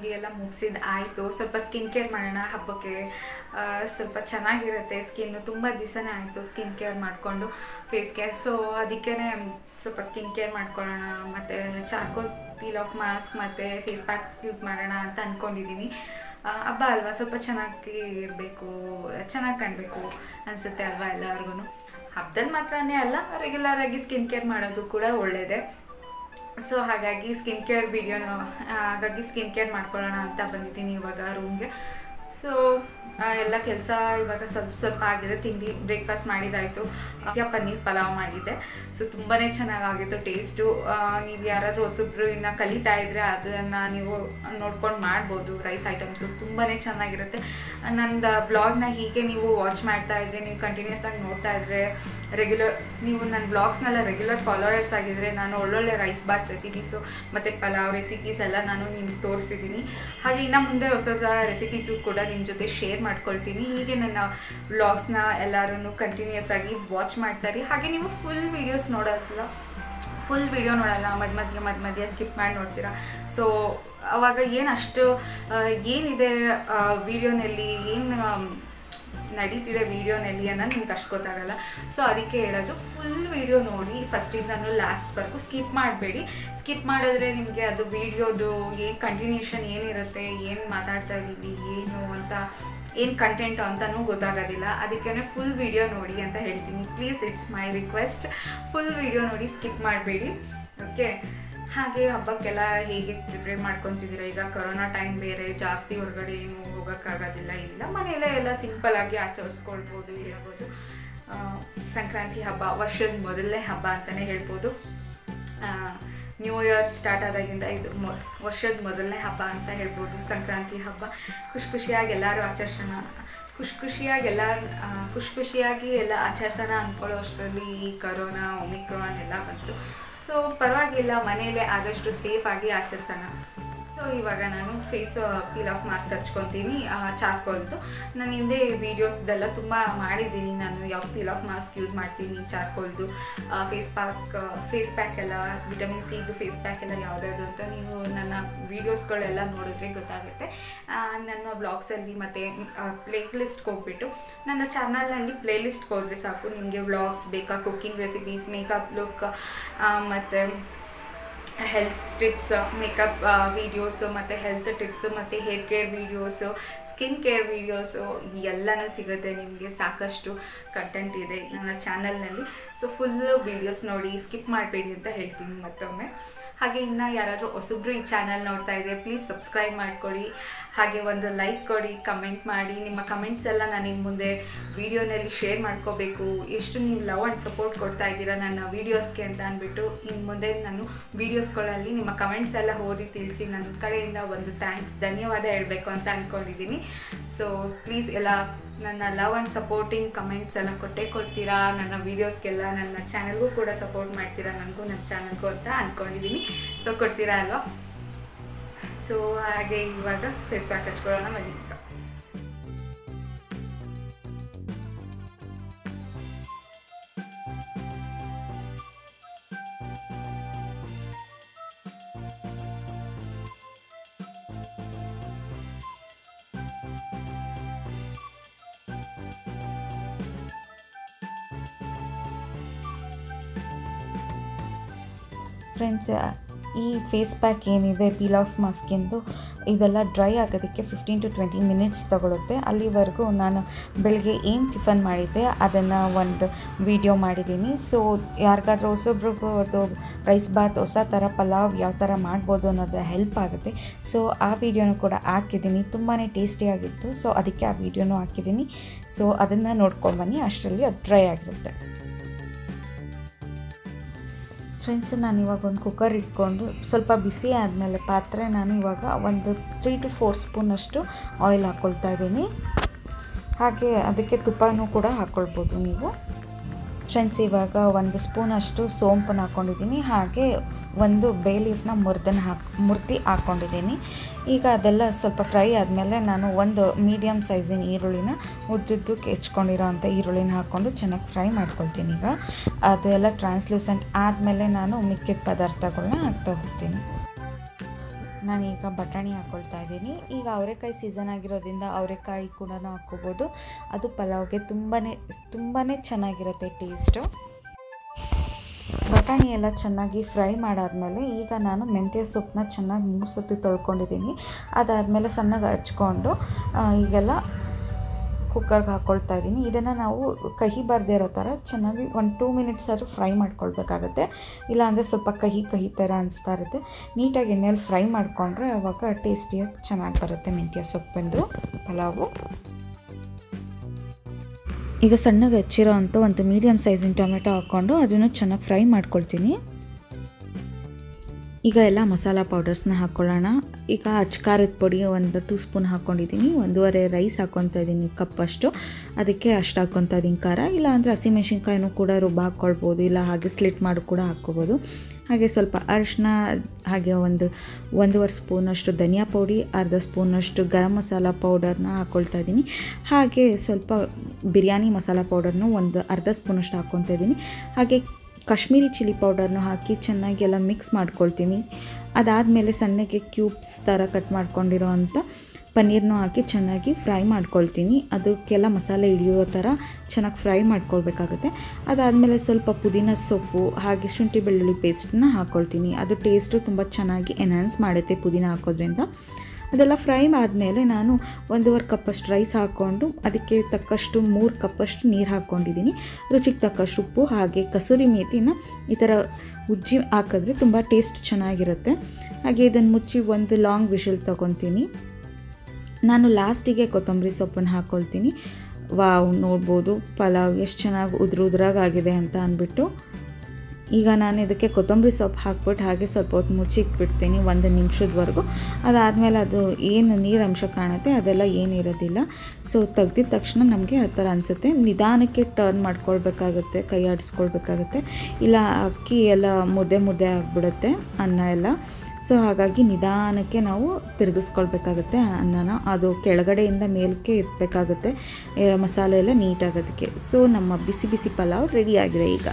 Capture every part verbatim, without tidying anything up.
ತಿಂಡಿ ಎಲ್ಲ ಮುಗಿಸಿದ ಆಯಿತು. ಸ್ವಲ್ಪ ಸ್ಕಿನ್ ಕೇರ್ ಮಾಡೋಣ ಹಬ್ಬಕ್ಕೆ, ಸ್ವಲ್ಪ ಚೆನ್ನಾಗಿರುತ್ತೆ ಸ್ಕಿನ್ನು. ತುಂಬ ದಿವಸನೇ ಆಯಿತು ಸ್ಕಿನ್ ಕೇರ್ ಮಾಡಿಕೊಂಡು ಫೇಸ್ ಕೇರ್. ಸೊ ಅದಕ್ಕೇ ಸ್ವಲ್ಪ ಸ್ಕಿನ್ ಕೇರ್ ಮಾಡ್ಕೊಳ್ಳೋಣ, ಮತ್ತು ಚಾರ್ಕೋಲ್ ಪೀಲ್ ಆಫ್ ಮಾಸ್ಕ್ ಮತ್ತು ಫೇಸ್ ಪ್ಯಾಕ್ ಯೂಸ್ ಮಾಡೋಣ ಅಂತ ಅಂದ್ಕೊಂಡಿದ್ದೀನಿ. ಹಬ್ಬ ಅಲ್ವಾ, ಸ್ವಲ್ಪ ಚೆನ್ನಾಗಿ ಇರಬೇಕು, ಚೆನ್ನಾಗಿ ಕಾಣಬೇಕು ಅನಿಸುತ್ತೆ ಅಲ್ವಾ ಎಲ್ಲರಿಗೂ. ಹಬ್ಬದಲ್ಲಿ ಮಾತ್ರನೇ ಅಲ್ಲ, ರೆಗ್ಯುಲರಾಗಿ ಸ್ಕಿನ್ ಕೇರ್ ಮಾಡೋದು ಕೂಡ ಒಳ್ಳೆಯದೇ. ಸೊ ಹಾಗಾಗಿ ಸ್ಕಿನ್ ಕೇರ್ ವಿಡಿಯೋನ ಹಾಗಾಗಿ ಸ್ಕಿನ್ ಕೇರ್ ಮಾಡ್ಕೊಳ್ಳೋಣ ಅಂತ ಬಂದಿದ್ದೀನಿ ಇವಾಗ ರೂಮ್ಗೆ. ಸೊ ಎಲ್ಲ ಕೆಲಸ ಇವಾಗ ಸ್ವಲ್ಪ ಸ್ವಲ್ಪ ಆಗಿದೆ. ತಿಂಡಿ ಬ್ರೇಕ್ಫಾಸ್ಟ್ ಮಾಡಿದ್ದಾಯಿತು. ಪನ್ನೀರ್ ಪಲಾವ್ ಮಾಡಿದ್ದೆ. ಸೊ ತುಂಬಾ ಚೆನ್ನಾಗಾಗಿತ್ತು ಟೇಸ್ಟು. ನೀವು ಯಾರಾದರೂ ಹೊಸಬ್ರು ಇನ್ನು ಕಲಿತಾ ಇದ್ದರೆ ಅದನ್ನು ನೀವು ನೋಡ್ಕೊಂಡು ಮಾಡ್ಬೋದು. ರೈಸ್ ಐಟಮ್ಸು ತುಂಬಾ ಚೆನ್ನಾಗಿರುತ್ತೆ. ನಂದು ಬ್ಲಾಗ್ನ ಹೀಗೆ ನೀವು ವಾಚ್ ಮಾಡ್ತಾ ಇದ್ದರೆ, ನೀವು ಕಂಟಿನ್ಯೂಸ್ ಆಗಿ ನೋಡ್ತಾ ಇದ್ದರೆ, ರೆಗ್ಯುಲರ್ ನೀವು ನನ್ನ ಬ್ಲಾಗ್ಸ್ನೆಲ್ಲ ರೆಗ್ಯುಲರ್ ಫಾಲೋವರ್ಸ್ ಆಗಿದ್ದರೆ, ನಾನು ಒಳ್ಳೊಳ್ಳೆ ರೈಸ್ ಬಾತ್ ರೆಸಿಪೀಸು ಮತ್ತು ಪಲಾವ್ ರೆಸಿಪೀಸ್ ಎಲ್ಲ ನಾನು ನಿಮ್ಗೆ ತೋರಿಸಿದ್ದೀನಿ. ಹಾಗೆ ಇನ್ನು ಮುಂದೆ ಹೊಸ ಹೊಸ ರೆಸಿಪೀಸು ಕೂಡ ನಿಮ್ಮ ಜೊತೆ ಶೇರ್ ಮಾಡ್ಕೊಳ್ತೀನಿ. ಹೀಗೆ ನನ್ನ ವ್ಲಾಗ್ಸ್ನ ಎಲ್ಲರೂ ಕಂಟಿನ್ಯೂಸ್ ಆಗಿ ವಾಚ್ ಮಾಡ್ತಾರೆ. ಹಾಗೆ ನೀವು ಫುಲ್ ವೀಡಿಯೋಸ್ ನೋಡೋಲ್ಲ, ಫುಲ್ ವೀಡಿಯೋ ನೋಡೋಲ್ಲ, ಮಧ್ಯ ಮಧ್ಯೆ ಮಧ್ಯ ಮಧ್ಯೆ ಸ್ಕಿಪ್ ಮಾಡಿ ನೋಡ್ತೀರಾ. ಸೊ ಅವಾಗ ಏನು ಅಷ್ಟು ಏನಿದೆ ವೀಡಿಯೋನಲ್ಲಿ, ಏನು ನಡೀತಿದೆ ವೀಡಿಯೋನಲ್ಲಿ ಅನ್ನೋದು ನಿಮ್ಗೆ ಅಷ್ಟು ಗೊತ್ತಾಗಲ್ಲ. ಸೊ ಅದಕ್ಕೆ ಹೇಳೋದು, ಫುಲ್ ವೀಡಿಯೋ ನೋಡಿ ಫಸ್ಟಿಂದನೂ ಲಾಸ್ಟ್ವರೆಗೂ. ಸ್ಕಿಪ್ ಮಾಡಬೇಡಿ. ಸ್ಕಿಪ್ ಮಾಡಿದ್ರೆ ನಿಮಗೆ ಅದು ವೀಡಿಯೋದು ಏನು ಕಂಟಿನ್ಯೂಷನ್ ಏನಿರುತ್ತೆ, ಏನು ಮಾತಾಡ್ತಾ ಇದ್ದೀವಿ, ಏನು ಅಂತ, ಏನು ಕಂಟೆಂಟು ಅಂತಲೂ ಗೊತ್ತಾಗೋದಿಲ್ಲ. ಅದಕ್ಕೇ ಫುಲ್ ವೀಡಿಯೋ ನೋಡಿ ಅಂತ ಹೇಳ್ತೀನಿ. Please, it's my request, full video ನೋಡಿ, ಸ್ಕಿಪ್ ಮಾಡಬೇಡಿ. ಓಕೆ. ಹಾಗೆ ಹಬ್ಬಕ್ಕೆಲ್ಲ ಹೇಗೆ ಪ್ರಿಪೇರ್ ಮಾಡ್ಕೊತಿದ್ದೀರಾ? ಈಗ ಕೊರೋನಾ ಟೈಮ್ ಬೇರೆ, ಜಾಸ್ತಿ ಹೊರಗಡೆ ಏನು ಹೋಗೋಕ್ಕಾಗೋದಿಲ್ಲ. ಇಲ್ಲ, ಮನೆಯಲ್ಲೇ ಎಲ್ಲ ಸಿಂಪಲ್ಲಾಗಿ ಆಚರಿಸ್ಕೊಳ್ಬೋದು ಹೇಳ್ಬೋದು. ಸಂಕ್ರಾಂತಿ ಹಬ್ಬ ವರ್ಷದ ಮೊದಲನೇ ಹಬ್ಬ ಅಂತಲೇ ಹೇಳ್ಬೋದು. ನ್ಯೂ ಇಯರ್ ಸ್ಟಾರ್ಟ್ ಆದಾಗಿಂದ ಇದು ಮೊ ವರ್ಷದ ಮೊದಲನೇ ಹಬ್ಬ ಅಂತ ಹೇಳ್ಬೋದು ಸಂಕ್ರಾಂತಿ ಹಬ್ಬ. ಖುಷಿ ಖುಷಿಯಾಗಿ ಎಲ್ಲರೂ ಆಚರಿಸೋಣ, ಖುಷಿ ಖುಷಿಯಾಗಿ ಎಲ್ಲ ಖುಷಿ ಖುಷಿಯಾಗಿ ಎಲ್ಲ ಆಚರಿಸೋಣ ಅಂದ್ಕೊಳ್ಳೋ ಅಷ್ಟರಲ್ಲಿ ಈ ಕರೋನಾ ಒಮಿಕ್ರಾನ್ ಎಲ್ಲ ಬಂತು. ಸೊ ಪರವಾಗಿಲ್ಲ, ಮನೆಯಲ್ಲೇ ಆದಷ್ಟು ಸೇಫಾಗಿ ಆಚರಿಸೋಣ. ಸೊ ಇವಾಗ ನಾನು ಫೇಸ್ ಪೀಲ್ ಆಫ್ ಮಾಸ್ಕ್ ಹಚ್ಕೊತೀನಿ ಚಾರ್ಕೋಲ್ದು. ನಾನು ಹಿಂದೆ ವೀಡಿಯೋಸ್ದೆಲ್ಲ ತುಂಬ ಮಾಡಿದ್ದೀನಿ, ನಾನು ಯಾವ ಪೀಲ್ ಆಫ್ ಮಾಸ್ಕ್ ಯೂಸ್ ಮಾಡ್ತೀನಿ, ಚಾರ್ಕೋಲ್ದು ಫೇಸ್ ಪ್ಯಾಕ್ ಫೇಸ್ ಪ್ಯಾಕ್ ಎಲ್ಲ, ವಿಟಮಿನ್ ಸಿದು ಫೇಸ್ ಪ್ಯಾಕ್ ಎಲ್ಲ ಯಾವುದಾದ್ರು ಅಂತ ನೀವು ನನ್ನ ವೀಡಿಯೋಸ್ಗಳೆಲ್ಲ ನೋಡಿದ್ರೆ ಗೊತ್ತಾಗುತ್ತೆ. ನನ್ನ ವ್ಲಾಗ್ಸಲ್ಲಿ ಮತ್ತು ಪ್ಲೇ ಲಿಸ್ಟ್ಗೆ ಹೋಗ್ಬಿಟ್ಟು ನನ್ನ ಚಾನಲ್ನಲ್ಲಿ ಪ್ಲೇ ಲಿಸ್ಟ್ಗೆ ಹೋದರೆ ಸಾಕು, ನಿಮಗೆ ವ್ಲಾಗ್ಸ್ ಬೇಕಾ, ಕುಕ್ಕಿಂಗ್ ರೆಸಿಪೀಸ್, ಮೇಕಪ್ ಲುಕ್ ಮತ್ತು ಹೆಲ್ತ್ ಟಿಪ್ಸ್, ಮೇಕಪ್ ವೀಡಿಯೋಸು ಮತ್ತು ಹೆಲ್ತ್ ಟಿಪ್ಸು ಮತ್ತು hair care videos, skin care videos ಎಲ್ಲನೂ ಸಿಗುತ್ತೆ ನಿಮಗೆ. ಸಾಕಷ್ಟು ಕಂಟೆಂಟ್ ಇದೆ ನನ್ನ ಚಾನಲ್ನಲ್ಲಿ. ಸೊ ಫುಲ್ಲು ವೀಡಿಯೋಸ್ ನೋಡಿ, ಸ್ಕಿಪ್ ಮಾಡಬೇಡಿ ಅಂತ ಹೇಳ್ತೀನಿ ಮತ್ತೊಮ್ಮೆ. ಹಾಗೆ ಇನ್ನು ಯಾರಾದರೂ ಹೊಸಬ್ರು ಈ ಚಾನಲ್ ನೋಡ್ತಾ ಇದ್ದರೆ ಪ್ಲೀಸ್ ಸಬ್ಸ್ಕ್ರೈಬ್ ಮಾಡಿಕೊಡಿ. ಹಾಗೆ ಒಂದು ಲೈಕ್ ಕೊಡಿ, ಕಮೆಂಟ್ ಮಾಡಿ. ನಿಮ್ಮ ಕಮೆಂಟ್ಸ್ ಎಲ್ಲ ನಾನು ಇನ್ನು ಮುಂದೆ ವೀಡಿಯೋನಲ್ಲಿ ಶೇರ್ ಮಾಡ್ಕೋಬೇಕು. ಎಷ್ಟು ನೀವು ಲವ್ ಆ್ಯಂಡ್ ಸಪೋರ್ಟ್ ಕೊಡ್ತಾ ಇದ್ದೀರಾ ನನ್ನ ವೀಡಿಯೋಸ್ಗೆ ಅಂತ ಅಂದ್ಬಿಟ್ಟು ಇನ್ನು ಮುಂದೆ ನಾನು ವೀಡಿಯೋಸ್ಗಳಲ್ಲಿ ನಿಮ್ಮ ಕಮೆಂಟ್ಸ್ ಎಲ್ಲ ಓದಿ ತಿಳಿಸಿ ನನ್ನ ಕಡೆಯಿಂದ ಒಂದು ಥ್ಯಾಂಕ್ಸ್, ಧನ್ಯವಾದ ಹೇಳಬೇಕು ಅಂತ ಅಂದ್ಕೊಂಡಿದ್ದೀನಿ. ಸೊ ಪ್ಲೀಸ್ ಎಲ್ಲ ನನ್ನ ಲವ್ ಆ್ಯಂಡ್ ಸಪೋರ್ಟಿಂಗ್ ಕಮೆಂಟ್ಸ್ ಎಲ್ಲ ಕೊಟ್ಟೇ ಕೊಡ್ತೀರಾ. ನನ್ನ ವೀಡಿಯೋಸ್ಗೆಲ್ಲ ನನ್ನ ಚಾನಲ್ಗೂ ಕೂಡ ಸಪೋರ್ಟ್ ಮಾಡ್ತೀರಾ, ನನಗೂ ನನ್ನ ಚಾನಲ್ಗೂ ಅಂತ ಅಂದ್ಕೊಂಡಿದ್ದೀನಿ. ಸೊ ಕೊಡ್ತೀರಾ ಅಲ್ವಾ? ಸೊ ಹಾಗೆ ಇವಾಗ ಫೇಸ್ ಪ್ಯಾಕ್ ಹಚ್ಕೊಳ್ಳೋಣ ಬನ್ನಿ. ಫ್ರೆಂಡ್ಸ್, ಈ ಫೇಸ್ ಪ್ಯಾಕ್ ಏನಿದೆ ಪೀಲ್ ಆಫ್ ಮಾಸ್ಕಿಂದು, ಇದೆಲ್ಲ ಡ್ರೈ ಆಗೋದಕ್ಕೆ ಫಿಫ್ಟೀನ್ ಟು ಟ್ವೆಂಟಿ ಮಿನಿಟ್ಸ್ ತಗೊಳುತ್ತೆ. ಅಲ್ಲಿವರೆಗೂ ನಾನು ಬೆಳಗ್ಗೆ ಏನು ಟಿಫನ್ ಮಾಡಿದ್ದೆ ಅದನ್ನು ಒಂದು ವಿಡಿಯೋ ಮಾಡಿದ್ದೀನಿ. ಸೊ ಯಾರಿಗಾದ್ರೂ ಹೊಸೊಬ್ರಿಗೂ ಅದು ರೈಸ್ ಬಾತ್, ಹೊಸ ಥರ ಪಲಾವ್ ಯಾವ ಥರ ಮಾಡ್ಬೋದು ಅನ್ನೋದು ಹೆಲ್ಪ್ ಆಗುತ್ತೆ. ಸೊ ಆ ವಿಡಿಯೋನೂ ಕೂಡ ಹಾಕಿದ್ದೀನಿ, ತುಂಬಾ ಟೇಸ್ಟಿಯಾಗಿತ್ತು. ಸೊ ಅದಕ್ಕೆ ಆ ವಿಡಿಯೋನೂ ಹಾಕಿದ್ದೀನಿ. ಸೊ ಅದನ್ನು ನೋಡ್ಕೊಂಬನ್ನಿ, ಅಷ್ಟರಲ್ಲಿ ಅದು ಡ್ರೈ ಆಗಿರುತ್ತೆ. ಫ್ರೆಂಡ್ಸ್, ನಾನು ಇವಾಗ ಒಂದು ಕುಕ್ಕರ್ ಇಟ್ಕೊಂಡು ಸ್ವಲ್ಪ ಬಿಸಿ ಆದಮೇಲೆ ಪಾತ್ರೆ ನಾನು ಇವಾಗ ಒಂದು ತ್ರೀ ಟು ಫೋರ್ ಸ್ಪೂನಷ್ಟು ಆಯಿಲ್ ಹಾಕ್ಕೊಳ್ತಾ ಇದ್ದೀನಿ. ಹಾಗೆ ಅದಕ್ಕೆ ತುಪ್ಪನೂ ಕೂಡ ಹಾಕ್ಕೊಳ್ಬೋದು ನೀವು. ಫ್ರೆಂಡ್ಸ್, ಇವಾಗ ಒಂದು ಸ್ಪೂನಷ್ಟು ಸೋಂಪನ್ನು ಹಾಕ್ಕೊಂಡಿದ್ದೀನಿ. ಹಾಗೆ ಒಂದು ಬೇ ಲೀಫ್ನ ಮುರಿದನ್ನು ಹಾಕಿ ಮುರ್ತಿ ಹಾಕ್ಕೊಂಡಿದ್ದೀನಿ. ಈಗ ಅದೆಲ್ಲ ಸ್ವಲ್ಪ ಫ್ರೈ ಆದಮೇಲೆ ನಾನು ಒಂದು ಮೀಡಿಯಮ್ ಸೈಜಿನ ಈರುಳ್ಳಿನ ಉದ್ದುದ್ದಕ್ಕೆ ಹೆಚ್ಕೊಂಡಿರೋ ಅಂಥ ಈರುಳ್ಳಿನ ಹಾಕ್ಕೊಂಡು ಚೆನ್ನಾಗಿ ಫ್ರೈ ಮಾಡ್ಕೊಳ್ತೀನಿ. ಈಗ ಅದೆಲ್ಲ ಟ್ರಾನ್ಸ್ಲೂಸೆಂಟ್ ಆದಮೇಲೆ ನಾನು ಮಿಕ್ಕಿದ ಪದಾರ್ಥಗಳನ್ನ ಹಾಕ್ತಾ ಹೋಗ್ತೀನಿ. ನಾನೀಗ ಬಟಾಣಿ ಹಾಕ್ಕೊಳ್ತಾ ಇದ್ದೀನಿ. ಈಗ ಅವರೆಕಾಯಿ ಸೀಸನ್ ಆಗಿರೋದ್ರಿಂದ ಅವರೆಕಾಯಿ ಕೂಡ ಹಾಕ್ಕೋಬೋದು. ಅದು ಪಲಾವ್ಗೆ ತುಂಬಾ ತುಂಬಾ ಚೆನ್ನಾಗಿರುತ್ತೆ ಟೇಸ್ಟು. ಬಟಾಣಿ ಎಲ್ಲ ಚೆನ್ನಾಗಿ ಫ್ರೈ ಮಾಡಾದಮೇಲೆ ಈಗ ನಾನು ಮೆಂತ್ಯ ಸೊಪ್ಪನ್ನ ಚೆನ್ನಾಗಿ ಮೂರು ಸತಿ ತೊಳ್ಕೊಂಡಿದ್ದೀನಿ. ಅದಾದಮೇಲೆ ಸಣ್ಣಗೆ ಹಚ್ಕೊಂಡು ಈಗೆಲ್ಲ ಕುಕ್ಕರ್ಗೆ ಹಾಕ್ಕೊಳ್ತಾ ಇದ್ದೀನಿ. ಇದನ್ನು ನಾವು ಕಹಿ ಬರದೇ ಇರೋ ಥರ ಚೆನ್ನಾಗಿ ಒಂದು ಟೂ ಮಿನಿಟ್ಸ್ ಆದರೂ ಫ್ರೈ ಮಾಡ್ಕೊಳ್ಬೇಕಾಗತ್ತೆ. ಇಲ್ಲಾಂದರೆ ಸ್ವಲ್ಪ ಕಹಿ ಕಹಿ ಥರ ಅನಿಸ್ತಾ ಇರುತ್ತೆ. ನೀಟಾಗಿ ಎಣ್ಣೆಯಲ್ಲಿ ಫ್ರೈ ಮಾಡಿಕೊಂಡ್ರೆ ಆವಾಗ ಟೇಸ್ಟಿಯಾಗಿ ಚೆನ್ನಾಗಿ ಬರುತ್ತೆ ಮೆಂತ್ಯ ಸೊಪ್ಪಿಂದು ಪಲಾವು. ಈಗ ಸಣ್ಣಗೆ ಹಚ್ಚಿರೋ ಅಂಥ ಒಂದು ಮೀಡಿಯಮ್ ಸೈಜಿನ ಟೊಮೆಟೊ ಹಾಕ್ಕೊಂಡು ಅದನ್ನು ಚೆನ್ನಾಗಿ ಫ್ರೈ ಮಾಡ್ಕೊಳ್ತೀನಿ. ಈಗ ಎಲ್ಲ ಮಸಾಲ ಪೌಡರ್ಸ್ನ ಹಾಕ್ಕೊಳ್ಳೋಣ. ಈಗ ಅಚ್ಕಾರದ ಪುಡಿ ಒಂದು ಟೂ ಸ್ಪೂನ್ ಹಾಕ್ಕೊಂಡಿದ್ದೀನಿ. ಒಂದೂವರೆ ರೈಸ್ ಹಾಕ್ಕೊತಾ ಇದ್ದೀನಿ ಕಪ್ಪಷ್ಟು. ಅದಕ್ಕೆ ಅಷ್ಟು ಹಾಕ್ಕೊತಾ ಇದ್ದೀನಿ ಖಾರ. ಇಲ್ಲ ಅಂದರೆ ಹಸಿಮೆಣ್ಸಿನ್ಕಾಯಿನೂ ಕೂಡ ರುಬ್ಬ ಹಾಕ್ಕೊಳ್ಬೋದು, ಇಲ್ಲ ಹಾಗೆ ಸ್ಲಿಟ್ ಮಾಡಿ ಕೂಡ ಹಾಕ್ಕೋಬೋದು. ಹಾಗೆ ಸ್ವಲ್ಪ ಅರಿಶಿನ, ಹಾಗೆ ಒಂದು ಒಂದೂವರೆ ಸ್ಪೂನಷ್ಟು ಧನಿಯಾ ಪೌಡಿ, ಅರ್ಧ ಸ್ಪೂನಷ್ಟು ಗರಂ ಮಸಾಲ ಪೌಡರ್ನ ಹಾಕ್ಕೊಳ್ತಾ ಇದ್ದೀನಿ. ಹಾಗೆ ಸ್ವಲ್ಪ ಬಿರಿಯಾನಿ ಮಸಾಲ ಪೌಡರ್ನ ಒಂದು ಅರ್ಧ ಸ್ಪೂನಷ್ಟು ಹಾಕ್ಕೊತಾ ಇದ್ದೀನಿ. ಹಾಗೆ ಕಾಶ್ಮೀರಿ ಚಿಲ್ಲಿ ಪೌಡರ್ನ ಹಾಕಿ ಚೆನ್ನಾಗಿ ಎಲ್ಲ ಮಿಕ್ಸ್ ಮಾಡ್ಕೊಳ್ತೀನಿ. ಅದಾದಮೇಲೆ ಸಣ್ಣಗೆ ಕ್ಯೂಬ್ಸ್ ಥರ ಕಟ್ ಮಾಡ್ಕೊಂಡಿರೋ ಅಂಥ ಪನ್ನೀರ್ನೂ ಹಾಕಿ ಚೆನ್ನಾಗಿ ಫ್ರೈ ಮಾಡ್ಕೊಳ್ತೀನಿ. ಅದಕ್ಕೆಲ್ಲ ಮಸಾಲೆ ಹಿಡಿಯೋ ಥರ ಚೆನ್ನಾಗಿ ಫ್ರೈ ಮಾಡ್ಕೊಳ್ಬೇಕಾಗುತ್ತೆ. ಅದಾದಮೇಲೆ ಸ್ವಲ್ಪ ಪುದೀನ ಸೊಪ್ಪು ಹಾಗೆ ಶುಂಠಿ ಬೆಳ್ಳುಳ್ಳಿ ಪೇಸ್ಟನ್ನ ಹಾಕ್ಕೊಳ್ತೀನಿ. ಅದು ಟೇಸ್ಟು ತುಂಬ ಚೆನ್ನಾಗಿ ಎನ್ಹಾನ್ಸ್ ಮಾಡುತ್ತೆ ಪುದೀನ ಹಾಕೋದ್ರಿಂದ. ಅದೆಲ್ಲ ಫ್ರೈ ಆದಮೇಲೆ ನಾನು ಒಂದೂವರೆ ಕಪ್ಪಷ್ಟು ರೈಸ್ ಹಾಕ್ಕೊಂಡು ಅದಕ್ಕೆ ತಕ್ಕಷ್ಟು ಮೂರು ಕಪ್ಪಷ್ಟು ನೀರು ಹಾಕ್ಕೊಂಡಿದ್ದೀನಿ. ರುಚಿಗೆ ತಕ್ಕಷ್ಟು ಉಪ್ಪು ಹಾಗೆ ಕಸೂರಿ ಮೇಥಿನ ಈ ಥರ ಉಜ್ಜಿ ಹಾಕಿದ್ರೆ ತುಂಬ ಟೇಸ್ಟ್ ಚೆನ್ನಾಗಿರುತ್ತೆ. ಹಾಗೆ ಇದನ್ನು ಮುಚ್ಚಿ ಒಂದು ಲಾಂಗ್ ವಿಷಲ್ ತೊಗೊತೀನಿ. ನಾನು ಲಾಸ್ಟಿಗೆ ಕೊತ್ತಂಬರಿ ಸೊಪ್ಪನ್ನು ಹಾಕ್ಕೊಳ್ತೀನಿ. ವಾವ್, ನೋಡ್ಬೋದು ಪಲಾವ್ ಎಷ್ಟು ಚೆನ್ನಾಗಿ ಉದ್ರ ಉದ್ರಾಗಿದೆ ಅಂತ ಅಂದ್ಬಿಟ್ಟು. ಈಗ ನಾನು ಇದಕ್ಕೆ ಕೊತ್ತಂಬರಿ ಸೊಪ್ಪು ಹಾಕ್ಬಿಟ್ಟು ಹಾಗೆ ಸ್ವಲ್ಪ ಹೊತ್ತು ಮುಚ್ಚಿಕ್ಬಿಡ್ತೀನಿ ಒಂದು ನಿಮಿಷದವರೆಗೂ. ಅದಾದಮೇಲೆ ಅದು ಏನು ನೀರಂಶ ಕಾಣುತ್ತೆ ಅದೆಲ್ಲ ಏನಿರೋದಿಲ್ಲ. ಸೊ ತೆಗ್ದಿದ ತಕ್ಷಣ ನಮಗೆ ಆ ಥರ ಅನಿಸುತ್ತೆ. ನಿಧಾನಕ್ಕೆ ಟರ್ನ್ ಮಾಡ್ಕೊಳ್ಬೇಕಾಗುತ್ತೆ, ಕೈ ಆಡಿಸ್ಕೊಳ್ಬೇಕಾಗುತ್ತೆ, ಇಲ್ಲ ಅಕ್ಕಿ ಎಲ್ಲ ಮುದ್ದೆ ಮುದ್ದೆ ಆಗಿಬಿಡುತ್ತೆ ಅನ್ನ ಎಲ್ಲ. ಸೊ ಹಾಗಾಗಿ ನಿಧಾನಕ್ಕೆ ನಾವು ತಿರುಗಿಸ್ಕೊಳ್ಬೇಕಾಗುತ್ತೆ ಅನ್ನನ. ಅದು ಕೆಳಗಡೆಯಿಂದ ಮೇಲಕ್ಕೆ ಎತ್ತಬೇಕಾಗುತ್ತೆ ಮಸಾಲೆ ಎಲ್ಲ ನೀಟಾಗೋದಕ್ಕೆ. ಸೊ ನಮ್ಮ ಬಿಸಿ ಬಿಸಿ ಪಲಾವ್ ರೆಡಿಯಾಗಿದೆ ಈಗ.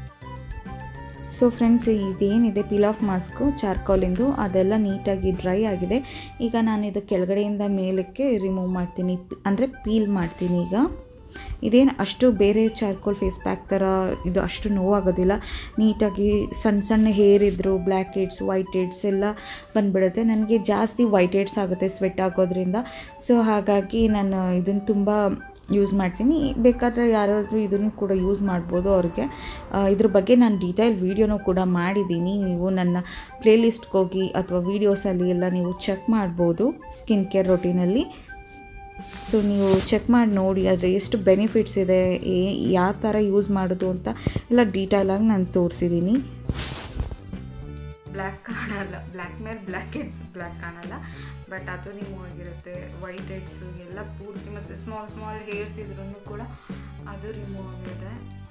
ಸೊ ಫ್ರೆಂಡ್ಸ್, ಇದೇನಿದೆ ಪೀಲ್ ಆಫ್ ಮಾಸ್ಕು ಚಾರ್ಕೋಲಿಂದು ಅದೆಲ್ಲ ನೀಟಾಗಿ ಡ್ರೈ ಆಗಿದೆ. ಈಗ ನಾನು ಇದು ಕೆಳಗಡೆಯಿಂದ ಮೇಲಕ್ಕೆ ರಿಮೂವ್ ಮಾಡ್ತೀನಿ, ಅಂದರೆ ಪೀಲ್ ಮಾಡ್ತೀನಿ. ಈಗ ಇದೇನು ಅಷ್ಟು ಬೇರೆ ಚಾರ್ಕೋಲ್ ಫೇಸ್ ಪ್ಯಾಕ್ ಥರ ಇದು ಅಷ್ಟು ನೋವಾಗೋದಿಲ್ಲ. ನೀಟಾಗಿ ಸಣ್ಣ ಸಣ್ಣ ಹೇರ್ ಇದ್ದರು ಬ್ಲ್ಯಾಕ್ ಹೆಡ್ಸ್ ವೈಟ್ ಹೆಡ್ಸ್ ಎಲ್ಲ ಬಂದುಬಿಡುತ್ತೆ. ನನಗೆ ಜಾಸ್ತಿ ವೈಟ್ ಹೆಡ್ಸ್ ಆಗುತ್ತೆ ಸ್ವೆಟ್ ಆಗೋದ್ರಿಂದ. ಸೊ ಹಾಗಾಗಿ ನಾನು ಇದನ್ನು ತುಂಬ ಯೂಸ್ ಮಾಡ್ತೀನಿ. ಬೇಕಾದರೆ ಯಾರಾದರೂ ಇದನ್ನು ಕೂಡ ಯೂಸ್ ಮಾಡ್ಬೋದು ಅವ್ರಿಗೆ. ಇದ್ರ ಬಗ್ಗೆ ನಾನು ಡೀಟೇಲ್ ವೀಡಿಯೋನೂ ಕೂಡ ಮಾಡಿದ್ದೀನಿ. ನೀವು ನನ್ನ ಪ್ಲೇಲಿಸ್ಟ್ಗೆ ಹೋಗಿ ಅಥವಾ ವೀಡಿಯೋಸಲ್ಲಿ ಎಲ್ಲ ನೀವು ಚೆಕ್ ಮಾಡ್ಬೋದು ಸ್ಕಿನ್ ಕೇರ್ ರೊಟೀನಲ್ಲಿ. ಸೊ ನೀವು ಚೆಕ್ ಮಾಡಿ ನೋಡಿ ಆದರೆ ಎಷ್ಟು ಬೆನಿಫಿಟ್ಸ್ ಇದೆ, ಯಾವ ಥರ ಯೂಸ್ ಮಾಡೋದು ಅಂತ ಎಲ್ಲ ಡೀಟೇಲಾಗಿ ನಾನು ತೋರಿಸಿದ್ದೀನಿ. ಬ್ಲ್ಯಾಕ್ ಕಾಣಲ್ಲ, ಬ್ಲ್ಯಾಕ್ ಮೇಲೆ ಬ್ಲ್ಯಾಕ್ ಹೆಡ್ಸ್ ಬ್ಲ್ಯಾಕ್ ಕಾಣಲ್ಲ, ಬಟ್ ಅದು ರಿಮೂವ್ ಆಗಿರುತ್ತೆ. ವೈಟ್ ಹೆಡ್ಸು ಎಲ್ಲ ಪೂರ್ತಿ, ಮತ್ತು ಸ್ಮಾಲ್ ಸ್ಮಾಲ್ ಹೇರ್ಸ್ ಇದ್ರೂ ಕೂಡ ಅದು ರಿಮೂವ್ ಆಗಿದೆ.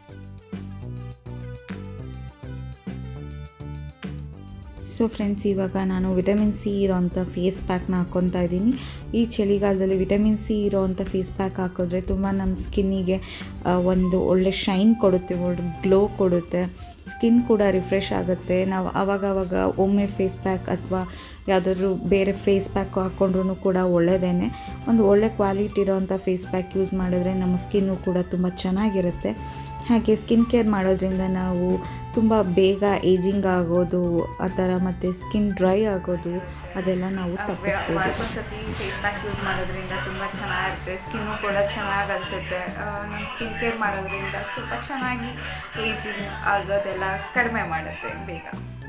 ಸೊ ಫ್ರೆಂಡ್ಸ್, ಇವಾಗ ನಾನು ವಿಟಮಿನ್ ಸಿ ಇರೋವಂಥ ಫೇಸ್ ಪ್ಯಾಕ್ನ ಹಾಕ್ಕೊತಾ ಇದ್ದೀನಿ. ಈ ಚಳಿಗಾಲದಲ್ಲಿ ವಿಟಮಿನ್ ಸಿ ಇರೋವಂಥ ಫೇಸ್ ಪ್ಯಾಕ್ ಹಾಕಿದ್ರೆ ತುಂಬ ನಮ್ಮ ಸ್ಕಿನ್ನಿಗೆ ಒಂದು ಒಳ್ಳೆ ಶೈನ್ ಕೊಡುತ್ತೆ, ಒಳ್ಳೆ ಗ್ಲೋ ಕೊಡುತ್ತೆ. ಸ್ಕಿನ್ ಕೂಡ ರಿಫ್ರೆಶ್ ಆಗುತ್ತೆ. ನಾವು ಆವಾಗವಾಗ ಹೋಮ್ ಮೇಡ್ ಫೇಸ್ ಪ್ಯಾಕ್ ಅಥವಾ ಯಾವುದಾದ್ರೂ ಬೇರೆ ಫೇಸ್ ಪ್ಯಾಕ್ ಹಾಕ್ಕೊಂಡ್ರೂ ಕೂಡ ಒಳ್ಳೆಯದೇ. ಒಂದು ಒಳ್ಳೆ ಕ್ವಾಲಿಟಿ ಇರೋವಂಥ ಫೇಸ್ ಪ್ಯಾಕ್ ಯೂಸ್ ಮಾಡಿದ್ರೆ ನಮ್ಮ ಸ್ಕಿನ್ನು ಕೂಡ ತುಂಬ ಚೆನ್ನಾಗಿರುತ್ತೆ. ಹಾಗೆ ಸ್ಕಿನ್ ಕೇರ್ ಮಾಡೋದ್ರಿಂದ ನಾವು ತುಂಬ ಬೇಗ ಏಜಿಂಗ್ ಆಗೋದು ಆ ಥರ, ಮತ್ತು ಸ್ಕಿನ್ ಡ್ರೈ ಆಗೋದು ಅದೆಲ್ಲ ನಾವು ತಪ್ಪಿಸ್ಬೋದು. ಒಂದ್ಸತಿ ಫೇಸ್ ಪ್ಯಾಕ್ ಯೂಸ್ ಮಾಡೋದ್ರಿಂದ ತುಂಬ ಚೆನ್ನಾಗಿರುತ್ತೆ, ಸ್ಕಿನ್ನು ಕೂಡ ಚೆನ್ನಾಗಿ ಅನಿಸುತ್ತೆ. ನಮ್ಮ ಸ್ಕಿನ್ ಕೇರ್ ಮಾಡೋದ್ರಿಂದ ಸ್ವಲ್ಪ ಚೆನ್ನಾಗಿ ಏಜಿಂಗ್ ಆಗೋದೆಲ್ಲ ಕಡಿಮೆ ಮಾಡುತ್ತೆ ಬೇಗ.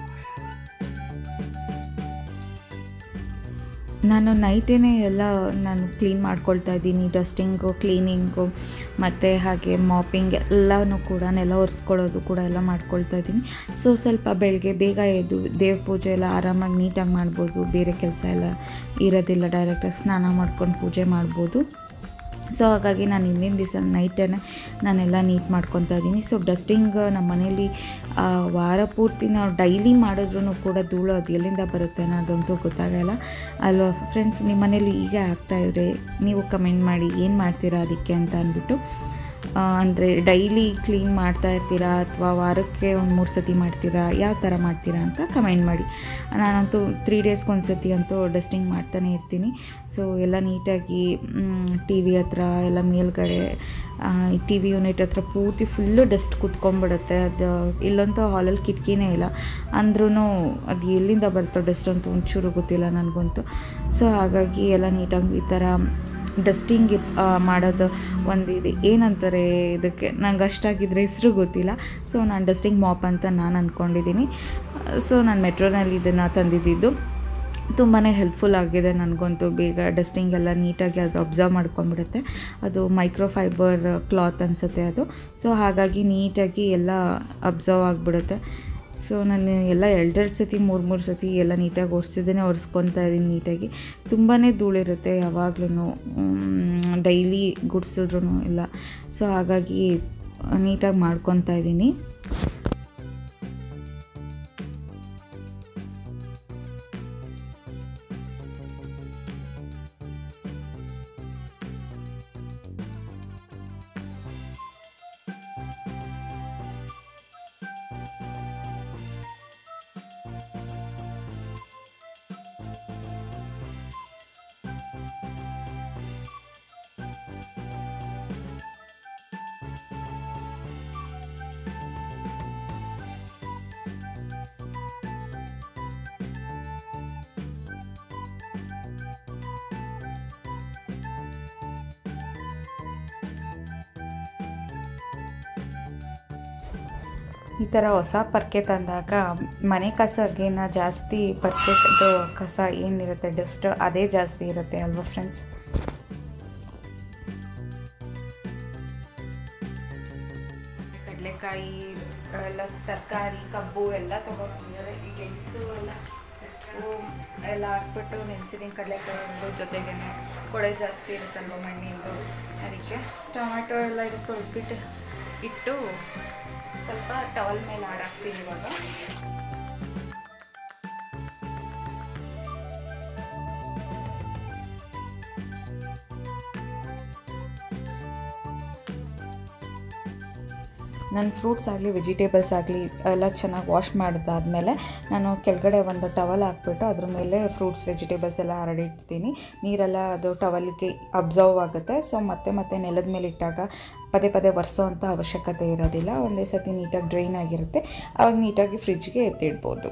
ನಾನು ನೈಟೇ ಎಲ್ಲ ನಾನು ಕ್ಲೀನ್ ಮಾಡ್ಕೊಳ್ತಾ ಇದ್ದೀನಿ. ಡಸ್ಟಿಂಗು, ಕ್ಲೀನಿಂಗು ಮತ್ತು ಹಾಗೆ ಮಾಪಿಂಗ್ ಎಲ್ಲನೂ ಕೂಡ ನೆಲ ಒರೆಸ್ಕೊಳ್ಳೋದು ಕೂಡ ಎಲ್ಲ ಮಾಡ್ಕೊಳ್ತಾ ಇದ್ದೀನಿ. ಸೊ ಸ್ವಲ್ಪ ಬೆಳಗ್ಗೆ ಬೇಗ ಎದ್ದು ದೇವ್ರ ಪೂಜೆ ಎಲ್ಲ ಆರಾಮಾಗಿ ನೀಟಾಗಿ ಮಾಡ್ಬೋದು. ಬೇರೆ ಕೆಲಸ ಎಲ್ಲ ಇರೋದಿಲ್ಲ, ಡೈರೆಕ್ಟಾಗಿ ಸ್ನಾನ ಮಾಡ್ಕೊಂಡು ಪೂಜೆ ಮಾಡ್ಬೋದು. ಸೊ ಹಾಗಾಗಿ ನಾನು ಹಿಂದಿನ ದಿವಸ ನೈಟೇ ನಾನೆಲ್ಲ ನೀಟ್ ಮಾಡ್ಕೊತಾ ಇದ್ದೀನಿ. ಸೊ ಡಸ್ಟಿಂಗ್ ನಮ್ಮ ಮನೇಲಿ ವಾರ ಪೂರ್ತಿ ನಾವು ಡೈಲಿ ಮಾಡಿದ್ರೂ ಕೂಡ ಧೂಳು ಅದು ಎಲ್ಲಿಂದ ಬರುತ್ತೆ ಅನ್ನೋದಂತೂ ಗೊತ್ತಾಗಲ್ಲ ಅಲ್ವಾ ಫ್ರೆಂಡ್ಸ್. ನಿಮ್ಮ ಮನೇಲಿ ಈಗ ಆಗ್ತಾಯಿದ್ರೆ ನೀವು ಕಮೆಂಟ್ ಮಾಡಿ ಏನು ಮಾಡ್ತೀರಾ ಅದಕ್ಕೆ ಅಂತ ಅಂದ್ಬಿಟ್ಟು. ಅಂದರೆ ಡೈಲಿ ಕ್ಲೀನ್ ಮಾಡ್ತಾ ಇರ್ತೀರಾ ಅಥವಾ ವಾರಕ್ಕೆ ಒಂದು ಮೂರು ಸತಿ ಮಾಡ್ತೀರಾ, ಯಾವ ಥರ ಮಾಡ್ತೀರಾ ಅಂತ ಕಮೆಂಟ್ ಮಾಡಿ. ನಾನಂತೂ ತ್ರೀ ಡೇಸ್ಗೆ ಒಂದು ಸತಿ ಅಂತೂ ಡಸ್ಟಿಂಗ್ ಮಾಡ್ತಾನೆ ಇರ್ತೀನಿ. ಸೊ ಎಲ್ಲ ನೀಟಾಗಿ ಟಿ ವಿ ಹತ್ರ ಎಲ್ಲ ಮೇಲ್ಗಡೆ ಟಿ ವಿ ಯೂನಿಟ್ ಹತ್ರ ಪೂರ್ತಿ ಫುಲ್ಲು ಡಸ್ಟ್ ಕುತ್ಕೊಂಡ್ಬಿಡುತ್ತೆ. ಅದು ಇಲ್ಲಂತೂ ಹಾಲಲ್ಲಿ ಕಿಟಕಿನೇ ಇಲ್ಲ, ಅಂದ್ರೂ ಅದು ಎಲ್ಲಿಂದ ಬರುತ್ತೋ ಡಸ್ಟ್ ಅಂತೂ ಒಂಚೂರು ಗೊತ್ತಿಲ್ಲ ನನಗಂತೂ. ಸೊ ಹಾಗಾಗಿ ಎಲ್ಲ ನೀಟಾಗಿ ಈ ಥರ ಡಸ್ಟಿಂಗ್ ಮಾಡೋದು ಒಂದು ಇದು ಏನಂತಾರೆ ಇದಕ್ಕೆ, ನಂಗೆ ಅಷ್ಟಾಗಿದ್ರೆ ಹೆಸರು ಗೊತ್ತಿಲ್ಲ. ಸೊ ನಾನು ಡಸ್ಟಿಂಗ್ ಮಾಪ್ ಅಂತ ನಾನು ಅಂದ್ಕೊಂಡಿದ್ದೀನಿ. ಸೊ ನಾನು ಮೆಟ್ರೋನಲ್ಲಿ ಇದನ್ನು ತಂದಿದ್ದು ತುಂಬಾ ಹೆಲ್ಪ್ಫುಲ್ ಆಗಿದೆ ನನಗಂತೂ. ಬೇಗ ಡಸ್ಟಿಂಗ್ ಎಲ್ಲ ನೀಟಾಗಿ ಅದು ಅಬ್ಸರ್ವ್ ಮಾಡ್ಕೊಂಬಿಡುತ್ತೆ. ಅದು ಮೈಕ್ರೋ ಫೈಬರ್ ಕ್ಲಾತ್ ಅನಿಸುತ್ತೆ ಅದು. ಸೊ ಹಾಗಾಗಿ ನೀಟಾಗಿ ಎಲ್ಲ ಅಬ್ಸರ್ವ್ ಆಗಿಬಿಡುತ್ತೆ. ಸೊ ನಾನು ಎಲ್ಲ ಎರಡೆರಡು ಸತಿ ಮೂರು ಮೂರು ಸತಿ ಎಲ್ಲ ನೀಟಾಗಿ ಒರೆಸಿದೇ ಒರೆಸ್ಕೊತಾ ಇದ್ದೀನಿ ನೀಟಾಗಿ. ತುಂಬಾ ಧೂಳಿರುತ್ತೆ ಯಾವಾಗ್ಲೂ ಡೈಲಿ ಗುಡಿಸಿದ್ರೂ ಇಲ್ಲ. ಸೊ ಹಾಗಾಗಿ ನೀಟಾಗಿ ಮಾಡ್ಕೊತಾ ಇದ್ದೀನಿ. ಈ ಥರ ಹೊಸ ಪರ್ಕೆ ತಂದಾಗ ಮನೆ ಕಸಗಿನ ಜಾಸ್ತಿ ಪರ್ಕೆದು ಕಸ ಏನಿರುತ್ತೆ ಡಸ್ಟ್ ಅದೇ ಜಾಸ್ತಿ ಇರುತ್ತೆ ಅಲ್ವಾ ಫ್ರೆಂಡ್ಸ್. ಕಡಲೆಕಾಯಿ ಎಲ್ಲ ತರಕಾರಿ ಕಬ್ಬು ಎಲ್ಲ ತೊಗೊಂಡಿದ್ದಾರೆ. ಈ ಗೆಣಸು ಎಲ್ಲ ಎಲ್ಲ ಹಾಕ್ಬಿಟ್ಟು ನೆನೆಸಿದ್ದೀನಿ. ಕಡಲೆಕಾಯಿ ಜೊತೆಗೇ ಕೊಳೆ ಜಾಸ್ತಿ ಇರುತ್ತಲ್ವ ಮಣ್ಣಿಂದು, ಅದಕ್ಕೆ ಟೊಮೆಟೊ ಎಲ್ಲ ಇದು ತೊಳೆದ್ಬಿಟ್ಟು ಇಟ್ಟು ಸ್ವಲ್ಪ ಟವಲ್ ಮೇಲೆ ಆಡಾಕ್ತೀನಿ ಇವಾಗ. ನನ್ನ ಫ್ರೂಟ್ಸ್ ಆಗಲಿ ವೆಜಿಟೇಬಲ್ಸ್ ಆಗಲಿ ಎಲ್ಲ ಚೆನ್ನಾಗಿ ವಾಶ್ ಮಾಡಿದಾದ್ಮೇಲೆ ನಾನು ಕೆಳಗಡೆ ಒಂದು ಟವಲ್ ಹಾಕ್ಬಿಟ್ಟು ಅದ್ರ ಮೇಲೆ ಫ್ರೂಟ್ಸ್ ವೆಜಿಟೇಬಲ್ಸ್ ಎಲ್ಲ ಹರಡಿಡ್ತೀನಿ. ನೀರೆಲ್ಲ ಅದು ಟವಲ್ಗೆ ಅಬ್ಸರ್ವ್ ಆಗುತ್ತೆ. ಸೊ ಮತ್ತೆ ಮತ್ತೆ ನೆಲದ ಮೇಲೆ ಇಟ್ಟಾಗ ಪದೇ ಪದೇ ಒರೆಸೋ ಅಂಥ ಅವಶ್ಯಕತೆ ಇರೋದಿಲ್ಲ. ಒಂದೇ ಸತಿ ನೀಟಾಗಿ ಡ್ರೈನ್ ಆಗಿರುತ್ತೆ, ಆವಾಗ ನೀಟಾಗಿ ಫ್ರಿಜ್ಗೆ ಎತ್ತಿಡ್ಬೋದು.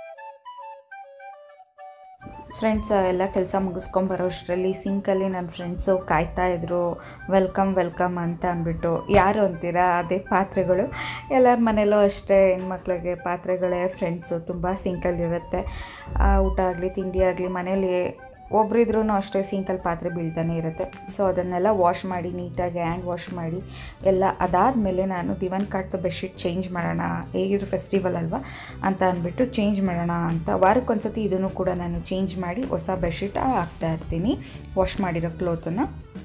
ಫ್ರೆಂಡ್ಸ್ ಎಲ್ಲ ಕೆಲಸ ಮುಗಿಸ್ಕೊಂಬರೋ ಅಷ್ಟರಲ್ಲಿ ಸಿಂಕಲ್ಲಿ ನನ್ನ ಫ್ರೆಂಡ್ಸು ಕಾಯ್ತಾಯಿದ್ರು ವೆಲ್ಕಮ್ ವೆಲ್ಕಮ್ ಅಂತ ಅಂದ್ಬಿಟ್ಟು. ಯಾರು ಅಂತೀರಾ, ಅದೇ ಪಾತ್ರೆಗಳು. ಎಲ್ಲರ ಮನೇಲೂ ಅಷ್ಟೇ ಹೆಣ್ಮಕ್ಳಿಗೆ ಪಾತ್ರೆಗಳೇ ಫ್ರೆಂಡ್ಸು, ತುಂಬ ಸಿಂಕಲ್ಲಿರುತ್ತೆ. ಊಟ ಆಗಲಿ ತಿಂಡಿ ಆಗಲಿ ಮನೇಲಿ ಒಬ್ರಿದ್ರೂ ಅಷ್ಟೇ ಸಿಂಕಲ್ಲಿ ಪಾತ್ರೆ ಬೀಳ್ತಾನೆ ಇರುತ್ತೆ. ಸೊ ಅದನ್ನೆಲ್ಲ ವಾಶ್ ಮಾಡಿ ನೀಟಾಗಿ ಹ್ಯಾಂಡ್ ವಾಶ್ ಮಾಡಿ ಎಲ್ಲ ಅದಾದಮೇಲೆ ನಾನು ದಿವಾನ್ ಕಾಟ್ದು ಬೆಡ್ಶೀಟ್ ಚೇಂಜ್ ಮಾಡೋಣ, ಹೇಗಿದ್ರು ಫೆಸ್ಟಿವಲ್ ಅಲ್ವಾ ಅಂತ ಅಂದ್ಬಿಟ್ಟು ಚೇಂಜ್ ಮಾಡೋಣ ಅಂತ ವಾರಕ್ಕೊಂದ್ಸತಿ ಇದನ್ನು ಕೂಡ ನಾನು ಚೇಂಜ್ ಮಾಡಿ ಹೊಸ ಬೆಡ್ಶೀಟ್ ಹಾಕ್ತಾ ಇರ್ತೀನಿ ವಾಶ್ ಮಾಡಿರೋ ಕ್ಲೋತನ್ನು.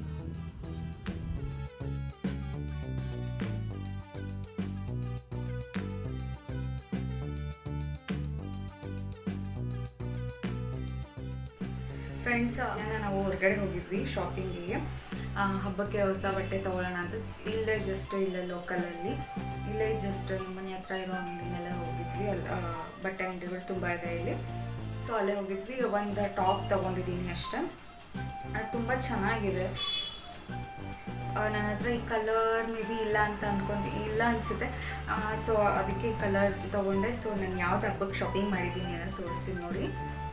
ಫ್ರೆಂಡ್ಸ್ ನಾವು ಹೊರಗಡೆ ಹೋಗಿದ್ವಿ ಶಾಪಿಂಗಿಗೆ, ಹಬ್ಬಕ್ಕೆ ಹೊಸ ಬಟ್ಟೆ ತೊಗೊಳ್ಳೋಣ ಅಂತ. ಇಲ್ಲೇ ಜಸ್ಟ್ ಇಲ್ಲೇ ಲೋಕಲಲ್ಲಿ ಇಲ್ಲೇ ಜಸ್ಟ್ ನಮ್ಮ ಮನೆ ಹತ್ರ ಇರೋ ಅಂಗಡಿನೆಲ್ಲ ಹೋಗಿದ್ವಿ. ಅಲ್ಲಿ ಬಟ್ಟೆ ಅಂಗಡಿಗಳು ತುಂಬ ಇದೆ ಇಲ್ಲಿ. ಸೊ ಅಲ್ಲೇ ಹೋಗಿದ್ವಿ. ಒಂದು ಟಾಪ್ ತೊಗೊಂಡಿದ್ದೀನಿ ಅಷ್ಟೇ, ಅದು ತುಂಬ ಚೆನ್ನಾಗಿದೆ. ನನ್ನ ಹತ್ರ ಈ ಕಲರ್ ಮೇ ಬಿ ಇಲ್ಲ ಅಂತ ಅಂದ್ಕೊಂಡು ಇಲ್ಲ ಅನಿಸುತ್ತೆ. ಸೊ ಅದಕ್ಕೆ ಈ ಕಲರ್ ತೊಗೊಂಡೆ. ಸೊ ನಾನು ಯಾವ್ದು ಹಬ್ಬಕ್ಕೆ ಶಾಪಿಂಗ್ ಮಾಡಿದ್ದೀನಿ ಅನ್ನೋದು ತೋರಿಸ್ತೀನಿ ನೋಡಿ.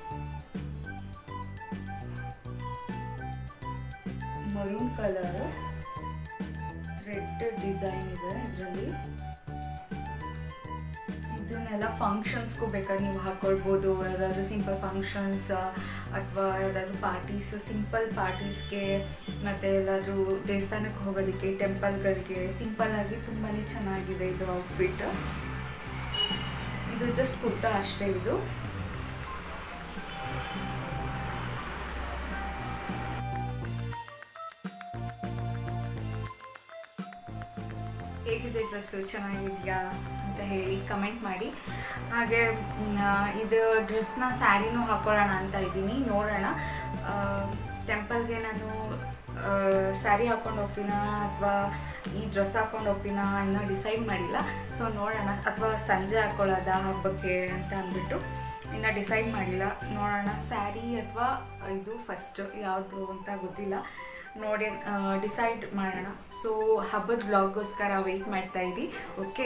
ಮರೂನ್ ಕಲರ್ ರೆಡ್ ಡಿಸೈನ್ ಇದೆ ಇದರಲ್ಲಿ. ಇದನ್ನೆಲ್ಲ ಫಂಕ್ಷನ್ಸ್ಗೂ ಬೇಕಾದ್ರೆ ನೀವು ಹಾಕ್ಕೊಳ್ಬೋದು. ಯಾವುದಾದ್ರೂ ಸಿಂಪಲ್ ಫಂಕ್ಷನ್ಸ್ ಅಥವಾ ಯಾವುದಾದ್ರೂ ಪಾರ್ಟೀಸ್, ಸಿಂಪಲ್ ಪಾರ್ಟೀಸ್ಗೆ ಮತ್ತು ಎಲ್ಲಾದರೂ ದೇವಸ್ಥಾನಕ್ಕೆ ಹೋಗೋದಕ್ಕೆ, ಟೆಂಪಲ್ಗಳಿಗೆ ಸಿಂಪಲ್ಲಾಗಿ ತುಂಬಾ ಚೆನ್ನಾಗಿದೆ ಇದು ಔಟ್ಫಿಟ್. ಇದು ಜಸ್ಟ್ ಕುರ್ತಾ ಅಷ್ಟೇ. ಇದು ಹೇಗಿದೆ ಡ್ರೆಸ್ಸು, ಚೆನ್ನಾಗಿದೆಯಾ ಅಂತ ಹೇಳಿ ಕಮೆಂಟ್ ಮಾಡಿ. ಹಾಗೆ ಇದು ಡ್ರೆಸ್ನ ಸ್ಯಾರಿನೂ ಹಾಕ್ಕೊಳ್ಳೋಣ ಅಂತ ಇದ್ದೀನಿ, ನೋಡೋಣ. ಟೆಂಪಲ್ಗೆ ನಾನು ಸ್ಯಾರಿ ಹಾಕ್ಕೊಂಡು ಹೋಗ್ತೀನಾ ಅಥವಾ ಈ ಡ್ರೆಸ್ ಹಾಕ್ಕೊಂಡು ಹೋಗ್ತೀನಾ ಇನ್ನೂ ಡಿಸೈಡ್ ಮಾಡಿಲ್ಲ. ಸೊ ನೋಡೋಣ, ಅಥವಾ ಸಂಜೆ ಹಾಕ್ಕೊಳ್ಳೋದ ಹಬ್ಬಕ್ಕೆ ಅಂತ ಅಂದ್ಬಿಟ್ಟು ಇನ್ನೂ ಡಿಸೈಡ್ ಮಾಡಿಲ್ಲ. ನೋಡೋಣ ಸ್ಯಾರಿ ಅಥವಾ ಇದು ಫಸ್ಟ್ ಯಾವುದು ಅಂತ ಗೊತ್ತಿಲ್ಲ, ನೋಡಿ ಡಿಸೈಡ್ ಮಾಡೋಣ. ಸೊ ಹಬ್ಬದ ಬ್ಲಾಗ್ಗೋಸ್ಕರ ವೆಯ್ಟ್ ಮಾಡ್ತಾಯಿರಿ. ಓಕೆ,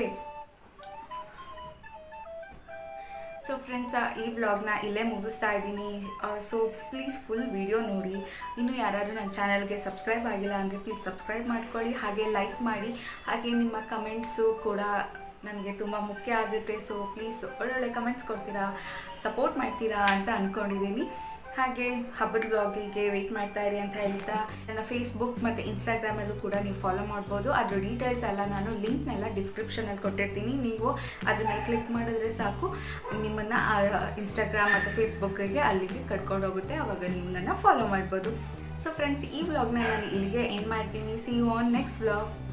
ಸೊ ಫ್ರೆಂಡ್ಸ್, ಈ ವ್ಲಾಗ್ನ ಇಲ್ಲೇ ಮುಗಿಸ್ತಾ ಇದ್ದೀನಿ. ಸೊ ಪ್ಲೀಸ್ ಫುಲ್ ವಿಡಿಯೋ ನೋಡಿ. ಇನ್ನೂ ಯಾರಾದರೂ ನನ್ನ ಚಾನಲ್ಗೆ ಸಬ್ಸ್ಕ್ರೈಬ್ ಆಗಿಲ್ಲ ಅಂದರೆ ಪ್ಲೀಸ್ ಸಬ್ಸ್ಕ್ರೈಬ್ ಮಾಡ್ಕೊಳ್ಳಿ, ಹಾಗೆ ಲೈಕ್ ಮಾಡಿ, ಹಾಗೆ ನಿಮ್ಮ ಕಮೆಂಟ್ಸು ಕೂಡ ನನಗೆ ತುಂಬ ಮುಖ್ಯ ಆಗುತ್ತೆ. ಸೊ ಪ್ಲೀಸ್ ಒಳ್ಳೊಳ್ಳೆ ಕಮೆಂಟ್ಸ್ ಕೊಡ್ತೀರಾ, ಸಪೋರ್ಟ್ ಮಾಡ್ತೀರಾ ಅಂತ ಅಂದ್ಕೊಂಡಿದ್ದೀನಿ. ಹಾಗೆ ಹಬ್ಬದ ಬ್ಲಾಗಿಗೆ ವೆಯ್ಟ್ ಮಾಡ್ತಾಯಿರಿ ಅಂತ ಹೇಳ್ತಾ, ನನ್ನ ಫೇಸ್ಬುಕ್ ಮತ್ತು ಇನ್ಸ್ಟಾಗ್ರಾಮಲ್ಲೂ ಕೂಡ ನೀವು ಫಾಲೋ ಮಾಡ್ಬೋದು. ಅದ್ರ ಡೀಟೇಲ್ಸ್ ಎಲ್ಲ ನಾನು ಲಿಂಕ್ನೆಲ್ಲ ಡಿಸ್ಕ್ರಿಪ್ಷನಲ್ಲಿ ಕೊಟ್ಟಿರ್ತೀನಿ. ನೀವು ಅದ್ರ ಮೇಲೆ ಕ್ಲಿಕ್ ಮಾಡಿದ್ರೆ ಸಾಕು, ನಿಮ್ಮನ್ನು ಇನ್ಸ್ಟಾಗ್ರಾಮ್ ಮತ್ತು ಫೇಸ್ಬುಕ್ಕಿಗೆ ಅಲ್ಲಿಗೆ ಕರ್ಕೊಂಡು ಹೋಗುತ್ತೆ. ಆವಾಗ ನೀವು ನನ್ನ ಫಾಲೋ ಮಾಡ್ಬೋದು. ಸೊ ಫ್ರೆಂಡ್ಸ್, ಈ ವ್ಲಾಗ್ನ ನಾನು ಇಲ್ಲಿಗೆ ಎಂಡ್ ಮಾಡ್ತೀನಿ. See you on next vlog.